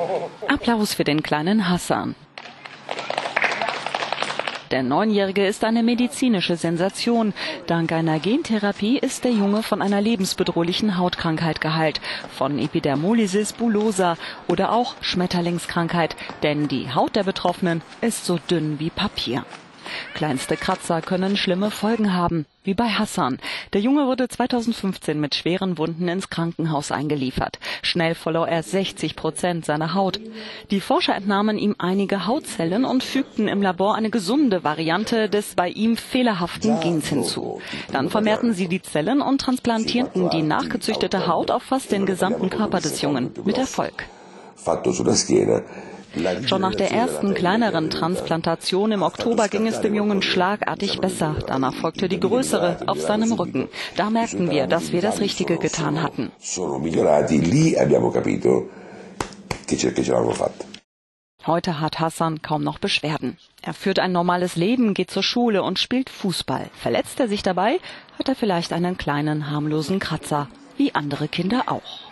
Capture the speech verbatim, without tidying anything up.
Applaus für den kleinen Hassan. Der Neunjährige ist eine medizinische Sensation. Dank einer Gentherapie ist der Junge von einer lebensbedrohlichen Hautkrankheit geheilt. Von Epidermolysis bullosa oder auch Schmetterlingskrankheit. Denn die Haut der Betroffenen ist so dünn wie Papier. Kleinste Kratzer können schlimme Folgen haben, wie bei Hassan. Der Junge wurde zweitausendfünfzehn mit schweren Wunden ins Krankenhaus eingeliefert. Schnell verlor er sechzig Prozent seiner Haut. Die Forscher entnahmen ihm einige Hautzellen und fügten im Labor eine gesunde Variante des bei ihm fehlerhaften Gens hinzu. Dann vermehrten sie die Zellen und transplantierten die nachgezüchtete Haut auf fast den gesamten Körper des Jungen. Mit Erfolg. Schon nach der ersten kleineren Transplantation im Oktober ging es dem Jungen schlagartig besser. Danach folgte die größere auf seinem Rücken. Da merkten wir, dass wir das Richtige getan hatten. Heute hat Hassan kaum noch Beschwerden. Er führt ein normales Leben, geht zur Schule und spielt Fußball. Verletzt er sich dabei, hat er vielleicht einen kleinen harmlosen Kratzer, wie andere Kinder auch.